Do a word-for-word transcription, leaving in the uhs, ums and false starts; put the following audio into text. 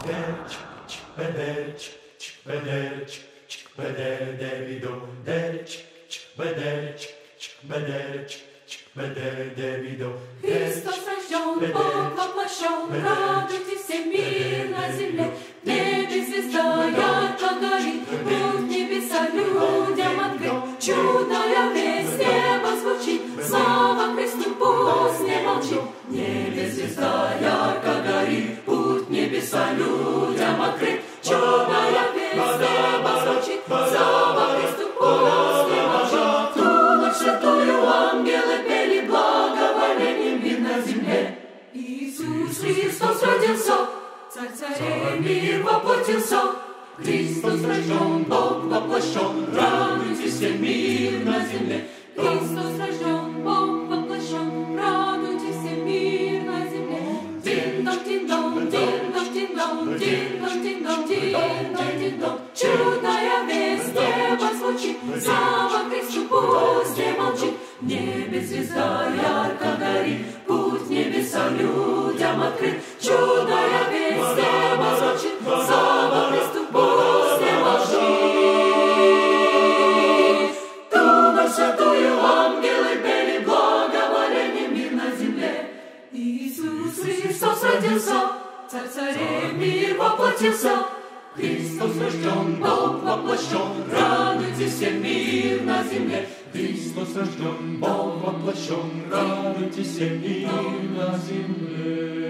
Derç, çikbederç, çikbederç, çikbeder Davido, derç, çikbederç, çikbederç, çikbeder Davido. Христос рожден, Бог воплощен, радуйтесь все мир на земле. В небе звезда ярко горит, путь небеса людям открыт. Чудная весть неба звучит, слава Христу, пусть не молчит. В небе звезда ярко горит, путь небеса людям открыт. Чудная весть неба звучит, слава Христу, пусть не молчит. Ту ночь святую ангелы пели, благоволение мир на земле. Иисус Христос родился, Царь царей мир воплотился. Христос рожден, Бог воплощен, радуйтесь все мир на земле. Христос рожден, Бог воплощен, радуйтесь все мир на земле. Дин-дон, дин-дон, дин-дон, дин-дон, дин-дон, дин-дон, дин-дон, дин-дон. Чудная весть неба звучит, слава Христу, пусть не молчит. В небе звезда ярко горит, путь небеса людям открыт. Чудная весть неба звучит, слава Христу, пусть не молчит. Ту ночь святую ангелы пели, благоволение мир на земле. Иисус Христос родился, Царь царей мир воплотился. Христос рожден, Бог воплощен, радуйтесь все мир на земле. Христос рожден, Бог воплощен, радуйтесь все мир на земле.